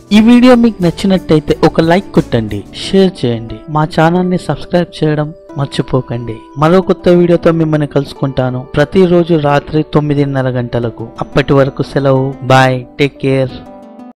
ఈ వీడియో మీకు నచ్చినట్టయితే ఒక లైక్ కొట్టండి, షేర్ చేయండి, మా ఛానల్ ని సబ్స్క్రైబ్ చేయడం మర్చిపోకండి. మరో కొత్త వీడియోతో మిమ్మల్ని కలుసుకుంటాను ప్రతిరోజు రాత్రి 9:30 గంటలకు. అప్పటి వరకు సెలవు. Bye, take care.